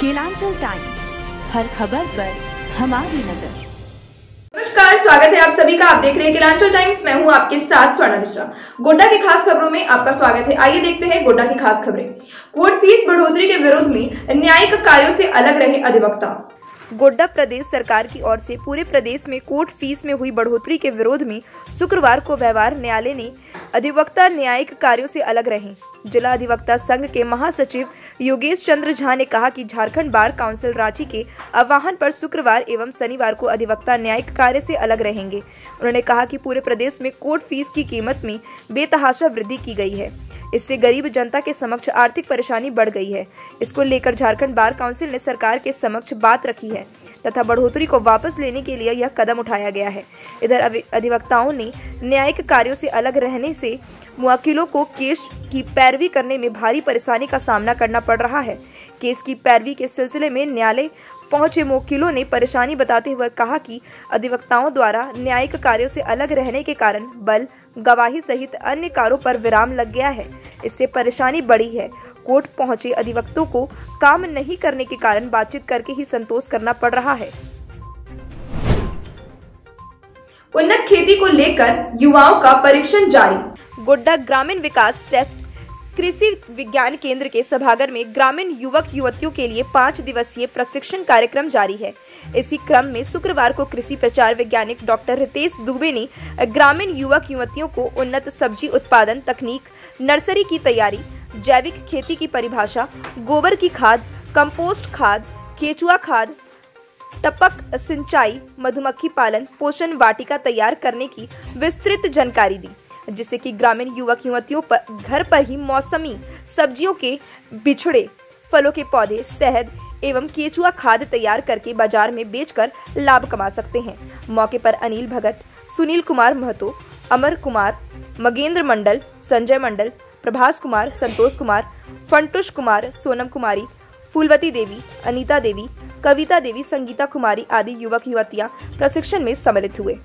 Kelanchal times, हर खबर पर हमारी नजर। नमस्कार, स्वागत है आप सभी का। आप देख रहे हैं केलांचल टाइम्स। मैं हूं आपके साथ स्वर्ण मिश्रा। गोड्डा की खास खबरों में आपका स्वागत है। आइए देखते हैं गोड्डा की खास खबरें। कोर्ट फीस बढ़ोतरी के विरोध में न्यायिक कार्यों से अलग रहे अधिवक्ता। गोड्डा प्रदेश सरकार की ओर से पूरे प्रदेश में कोर्ट फीस में हुई बढ़ोतरी के विरोध में शुक्रवार को व्यवहार न्यायालय ने अधिवक्ता न्यायिक कार्यों से अलग रहे। जिला अधिवक्ता संघ के महासचिव योगेश चंद्र झा ने कहा कि झारखंड बार काउंसिल रांची के आह्वान पर शुक्रवार एवं शनिवार को अधिवक्ता न्यायिक कार्य से अलग रहेंगे। उन्होंने कहा कि पूरे प्रदेश में कोर्ट फीस की कीमत में बेतहाशा वृद्धि की गई है। इससे गरीब जनता के समक्ष आर्थिक परेशानी बढ़ गई है। इसको लेकर झारखंड बार काउंसिल ने सरकार के समक्ष बात रखी है तथा बढ़ोतरी को वापस लेने के लिए यह कदम उठाया गया है। इधर अधिवक्ताओं ने न्यायिक कार्यों से अलग रहने से मुवक्किलों को केस की पैरवी करने में भारी परेशानी का सामना करना पड़ रहा है। केस की पैरवी के सिलसिले में न्यायालय पहुंचे मुवक्किलों ने परेशानी बताते हुए कहा कि अधिवक्ताओं द्वारा न्यायिक कार्यों से अलग रहने के कारण बल, गवाही सहित अन्य कार्यों पर विराम लग गया है। इससे परेशानी बढ़ी है। कोर्ट पहुंचे अधिवक्तों को काम नहीं करने के कारण बातचीत करके ही संतोष करना पड़ रहा है। उन्नत खेती को लेकर युवाओं का परीक्षण जारी। गोड्डा ग्रामीण विकास टेस्ट कृषि विज्ञान केंद्र के सभागार में ग्रामीण युवक युवतियों के लिए 5 दिवसीय प्रशिक्षण कार्यक्रम जारी है। इसी क्रम में शुक्रवार को कृषि प्रचार वैज्ञानिक डॉक्टर रितेश दुबे ने ग्रामीण युवक युवतियों को उन्नत सब्जी उत्पादन तकनीक, नर्सरी की तैयारी, जैविक खेती की परिभाषा, गोबर की खाद, कंपोस्ट खाद, केचुआ खाद, टपक सिंचाई, मधुमक्खी पालन, पोषण वाटिका तैयार करने की विस्तृत जानकारी दी, जिससे कि ग्रामीण युवक युवतियों पर घर पर ही मौसमी सब्जियों के बिछड़े, फलों के पौधे, शहद एवं केचुआ खाद तैयार करके बाजार में बेचकर लाभ कमा सकते हैं। मौके पर अनिल भगत, सुनील कुमार महतो, अमर कुमार, मगेंद्र मंडल, संजय मंडल, प्रभास कुमार, संतोष कुमार, फंटुष कुमार, सोनम कुमारी, फूलवती देवी, अनीता देवी, कविता देवी, संगीता कुमारी आदि युवक युवतियां प्रशिक्षण में सम्मिलित हुए।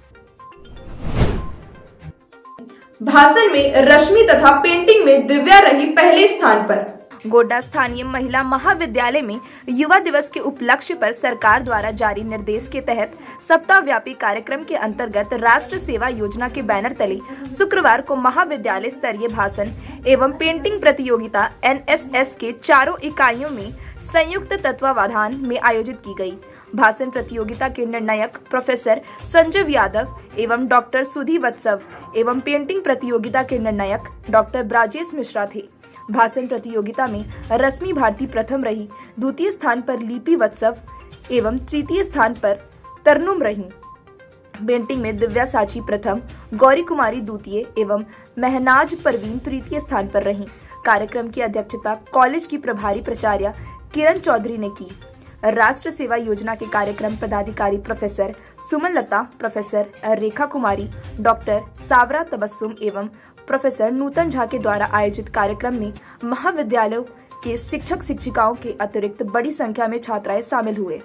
भाषण में रश्मि तथा पेंटिंग में दिव्या रही पहले स्थान पर। गोड्डा स्थानीय महिला महाविद्यालय में युवा दिवस के उपलक्ष्य पर सरकार द्वारा जारी निर्देश के तहत सप्ताह व्यापी कार्यक्रम के अंतर्गत राष्ट्र सेवा योजना के बैनर तले शुक्रवार को महाविद्यालय स्तरीय भाषण एवं पेंटिंग प्रतियोगिता NSS के चारों इकाइयों में संयुक्त तत्वावधान में आयोजित की गई। भाषण प्रतियोगिता के निर्णायक प्रोफेसर संजय यादव एवं डॉक्टर सुधी वत्सव एवं पेंटिंग प्रतियोगिता के निर्णायक डॉक्टर ब्राजेश मिश्रा थे। भाषण प्रतियोगिता में रश्मि भारती प्रथम रही, द्वितीय स्थान पर लिपि वत्सव एवं तृतीय स्थान पर तरनुम रही। पेंटिंग में दिव्या साची प्रथम, गौरी कुमारी द्वितीय एवं महनाज परवीन तृतीय स्थान पर रही। कार्यक्रम की अध्यक्षता कॉलेज की प्रभारी प्राचार्य किरण चौधरी ने की। राष्ट्र सेवा योजना के कार्यक्रम पदाधिकारी professor Suman Lata, professor Rekha Kumari, doctor Savra Tabassum एवं प्रोफेसर नूतन झा के द्वारा आयोजित कार्यक्रम में महाविद्यालयों के शिक्षक शिक्षिकाओं के अतिरिक्त बड़ी संख्या में छात्राएं शामिल हुए।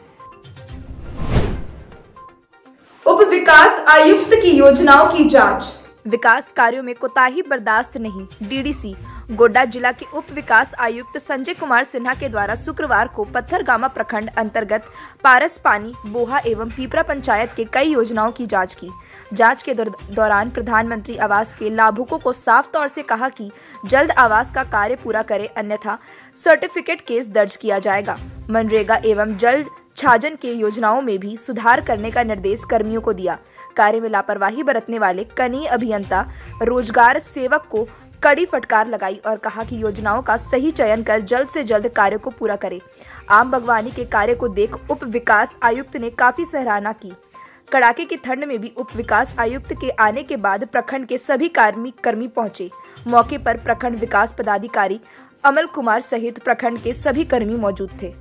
उप विकास आयुक्त की योजनाओं की जांच। विकास कार्यों में कोताही बर्दाश्त नहीं। DDC गोड्डा जिला के उप विकास आयुक्त संजय कुमार सिन्हा के द्वारा शुक्रवार को पत्थरगामा प्रखंड अंतर्गत पारस पानी, बोहा एवं पीपरा पंचायत के कई योजनाओं की जांच की। जांच के दौरान प्रधानमंत्री आवास के लाभुकों को साफ तौर से कहा कि जल्द आवास का कार्य पूरा करें, अन्यथा सर्टिफिकेट केस दर्ज किया जाएगा। मनरेगा एवं जल छाजन के योजनाओं में भी सुधार करने का निर्देश कर्मियों को दिया। कार्य में लापरवाही बरतने वाले कनीय अभियंता रोजगार सेवक को कड़ी फटकार लगाई और कहा कि योजनाओं का सही चयन कर जल्द से जल्द कार्य को पूरा करें। आम बागवानी के कार्य को देख उप विकास आयुक्त ने काफी सराहना की। कड़ाके की ठंड में भी उप विकास आयुक्त के आने के बाद प्रखंड के सभी कर्मी पहुंचे। मौके पर प्रखंड विकास पदाधिकारी अमल कुमार सहित प्रखंड के सभी कर्मी मौजूद थे।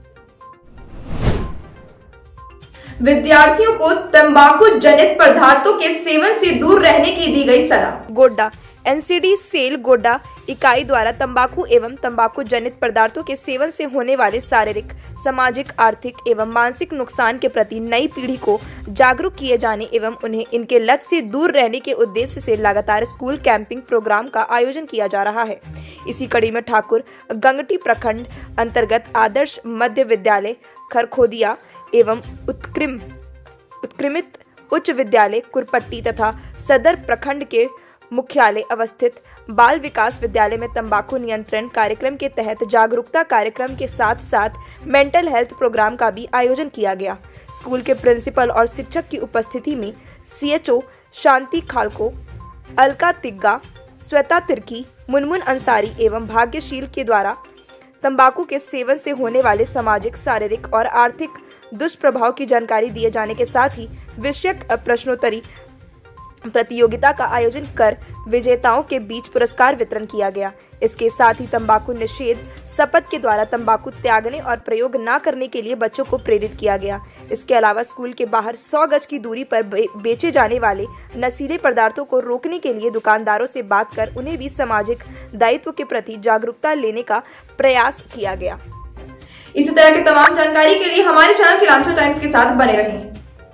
विद्यार्थियों को तंबाकू जनित पदार्थों के सेवन से दूर रहने की दी गई सलाह। गोड्डा एनसीडी सेल गोड्डा इकाई द्वारा तंबाकू एवं तंबाकू जनित पदार्थों के सेवन से होने वाले शारीरिक, सामाजिक, आर्थिक एवं मानसिक नुकसान के प्रति नई पीढ़ी को जागरूक किए जाने एवं उन्हें इनके लत से दूर रहने के उद्देश्य से लगातार स्कूल कैंपिंग प्रोग्राम का आयोजन किया जा रहा है। इसी कड़ी में ठाकुर गंगटी प्रखंड अंतर्गत आदर्श मध्य विद्यालय खरखोदिया एवं उत्क्रमित उच्च विद्यालय कुरपट्टी तथा सदर प्रखंड के मुख्यालय अवस्थित बाल विकास विद्यालय में तंबाकू नियंत्रण कार्यक्रम के तहत जागरूकता कार्यक्रम के साथ साथ मेंटल हेल्थ प्रोग्राम का भी आयोजन किया गया। स्कूल के प्रिंसिपल और शिक्षक की उपस्थिति में सीएचओ शांति खालको, अलका तिग्गा, श्वेता तिर्की, मुनमुन अंसारी एवं भाग्यशील के द्वारा तंबाकू के सेवन से होने वाले सामाजिक, शारीरिक और आर्थिक दुष्प्रभाव की जानकारी दिए जाने के साथ ही विषयक प्रश्नोत्तरी प्रतियोगिता का आयोजन कर विजेताओं के बीच पुरस्कार वितरण किया गया। इसके साथ ही तंबाकू निषेध शपथ के द्वारा तंबाकू त्यागने और प्रयोग न करने के लिए बच्चों को प्रेरित किया गया। इसके अलावा स्कूल के बाहर 100 गज की दूरी पर बेचे जाने वाले नशीले पदार्थों को रोकने के लिए दुकानदारों से बात कर उन्हें भी सामाजिक दायित्व के प्रति जागरूकता लेने का प्रयास किया गया। इसी तरह की तमाम जानकारी के लिए हमारे चैनल किलांचल टाइम्स के साथ बने रहें।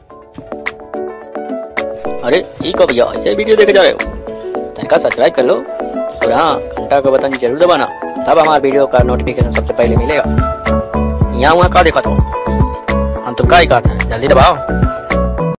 अरे ठीक हो भैया, ऐसे वीडियो देखे जा रहे हो तो इनका सब्सक्राइब कर लो और हाँ, घंटा का बटन जरूर दबाना, तब हमारे वीडियो का नोटिफिकेशन सबसे पहले मिलेगा। यहाँ वहाँ का देखा तो हम तुम का ही कहते हैं, जल्दी दबाओ।